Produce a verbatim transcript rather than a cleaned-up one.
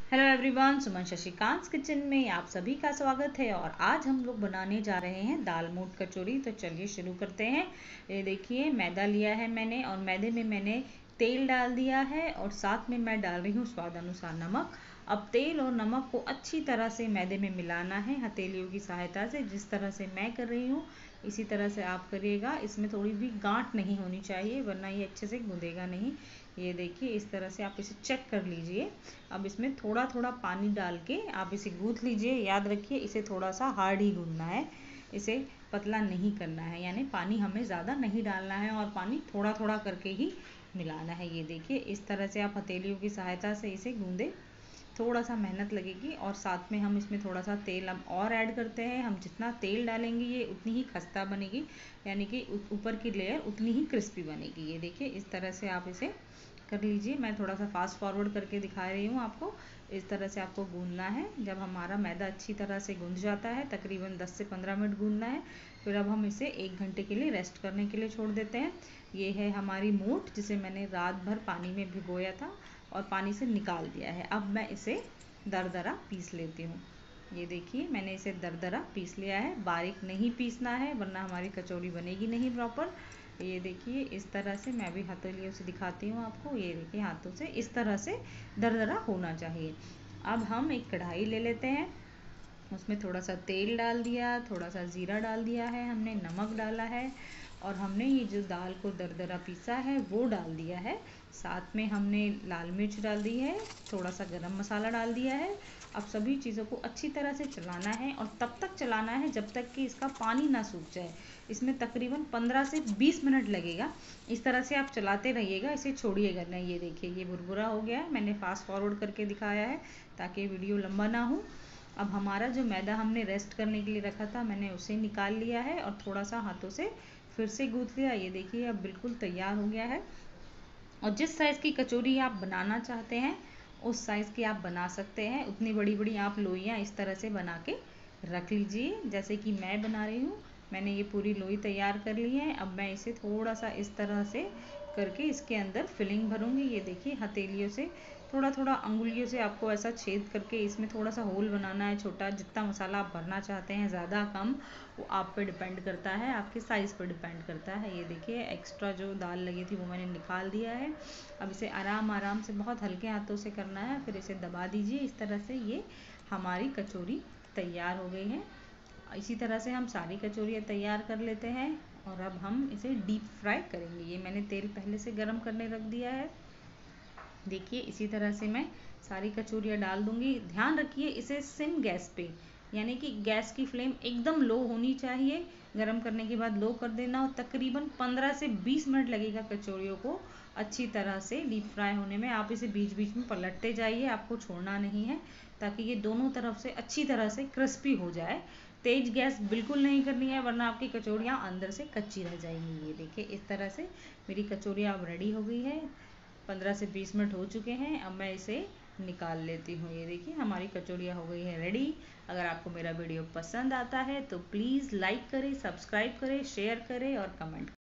Hello everyone, Suman Shashikant kitchen में आप सभी का स्वागत है। और आज हम लोग बनाने जा रहे हैं दाल मोठ कचौड़ी। तो चलिए शुरू करते हैं। ये देखिए, मैदा लिया है मैंने और मैदे में मैंने तेल डाल दिया है और साथ में मैं डाल रही हूँ स्वाद अनुसार नमक। अब तेल और नमक को अच्छी तरह से मैदे में मिलाना है हथेलियों की सहायता से। जिस तरह से मैं कर रही हूँ इसी तरह से आप करिएगा। इसमें थोड़ी भी गांठ नहीं होनी चाहिए वरना ये अच्छे से गूंदेगा नहीं। ये देखिए, इस तरह से आप इसे चेक कर लीजिए। अब इसमें थोड़ा थोड़ा पानी डाल के आप इसे गूंथ लीजिए। याद रखिए, इसे थोड़ा सा हार्ड ही गूंथना है, इसे पतला नहीं करना है। यानी पानी हमें ज़्यादा नहीं डालना है और पानी थोड़ा थोड़ा करके ही मिलाना है। ये देखिए, इस तरह से आप हथेलियों की सहायता से इसे गूंदें। थोड़ा सा मेहनत लगेगी और साथ में हम इसमें थोड़ा सा तेल हम और ऐड करते हैं। हम जितना तेल डालेंगे ये उतनी ही खस्ता बनेगी, यानी कि ऊपर की लेयर उतनी ही क्रिस्पी बनेगी। ये देखिए, इस तरह से आप इसे कर लीजिए। मैं थोड़ा सा फास्ट फॉरवर्ड करके दिखा रही हूँ आपको। इस तरह से आपको गूंदना है। जब हमारा मैदा अच्छी तरह से गूंद जाता है, तकरीबन दस से पंद्रह मिनट गूंदना है, फिर अब हम इसे एक घंटे के लिए रेस्ट करने के लिए छोड़ देते हैं। ये है हमारी मोठ, जिसे मैंने रात भर पानी में भिगोया था और पानी से निकाल दिया है। अब मैं इसे दरदरा पीस लेती हूँ। ये देखिए, मैंने इसे दरदरा पीस लिया है। बारीक नहीं पीसना है वरना हमारी कचौड़ी बनेगी नहीं प्रॉपर। ये देखिए, इस तरह से मैं भी हथेलियों से दिखाती हूँ आपको। ये देखिए, हाथों से इस तरह से दरदरा होना चाहिए। अब हम एक कढ़ाई ले लेते हैं, उसमें थोड़ा सा तेल डाल दिया, थोड़ा सा जीरा डाल दिया है, हमने नमक डाला है और हमने ये जो दाल को दरदरा पीसा है वो डाल दिया है। साथ में हमने लाल मिर्च डाल दी है, थोड़ा सा गरम मसाला डाल दिया है। अब सभी चीज़ों को अच्छी तरह से चलाना है और तब तक चलाना है जब तक कि इसका पानी ना सूख जाए। इसमें तकरीबन पंद्रह से बीस मिनट लगेगा। इस तरह से आप चलाते रहिएगा, इसे छोड़िएगा नहीं। ये देखिए, ये भुरभुरा हो गया है। मैंने फास्ट फॉरवर्ड करके दिखाया है ताकि वीडियो लंबा ना हो। अब हमारा जो मैदा हमने रेस्ट करने के लिए रखा था, मैंने उसे निकाल लिया है और थोड़ा सा हाथों से फिर से गूंथ लिया। ये देखिए, अब बिल्कुल तैयार हो गया है। और जिस साइज़ की कचौरी आप बनाना चाहते हैं उस साइज़ की आप बना सकते हैं। उतनी बड़ी बड़ी आप लोइयाँ इस तरह से बना के रख लीजिए, जैसे कि मैं बना रही हूँ। मैंने ये पूरी लोई तैयार कर ली है। अब मैं इसे थोड़ा सा इस तरह से करके इसके अंदर फिलिंग भरूंगी। ये देखिए, हथेलियों से थोड़ा थोड़ा अंगुलियों से आपको ऐसा छेद करके इसमें थोड़ा सा होल बनाना है छोटा। जितना मसाला आप भरना चाहते हैं, ज़्यादा कम, वो आप पे डिपेंड करता है, आपके साइज़ पर डिपेंड करता है। ये देखिए, एक्स्ट्रा जो दाल लगी थी वो मैंने निकाल दिया है। अब इसे आराम आराम से बहुत हल्के हाथों से करना है, फिर इसे दबा दीजिए इस तरह से। ये हमारी कचौरी तैयार हो गई है। इसी तरह से हम सारी कचौरियाँ तैयार कर लेते हैं और अब हम इसे डीप फ्राई करेंगे। ये मैंने तेल पहले से गर्म करने रख दिया है। देखिए, इसी तरह से मैं सारी कचौरियाँ डाल दूंगी। ध्यान रखिए, इसे सिम गैस पे, यानी कि गैस की फ्लेम एकदम लो होनी चाहिए। गरम करने के बाद लो कर देना और तकरीबन पंद्रह से बीस मिनट लगेगा कचौरियों को अच्छी तरह से डीप फ्राई होने में। आप इसे बीच बीच में पलटते जाइए, आपको छोड़ना नहीं है, ताकि ये दोनों तरफ से अच्छी तरह से क्रिस्पी हो जाए। तेज गैस बिल्कुल नहीं करनी है वरना आपकी कचौरियाँ अंदर से कच्ची रह जाएंगी। ये देखिए, इस तरह से मेरी कचौरियाँ अब रेडी हो गई है। पंद्रह से बीस मिनट हो चुके हैं। अब मैं इसे निकाल लेती हूँ। ये देखिए, हमारी कचौरियाँ हो गई है रेडी। अगर आपको मेरा वीडियो पसंद आता है तो प्लीज़ लाइक करें, सब्सक्राइब करें, शेयर करें और कमेंट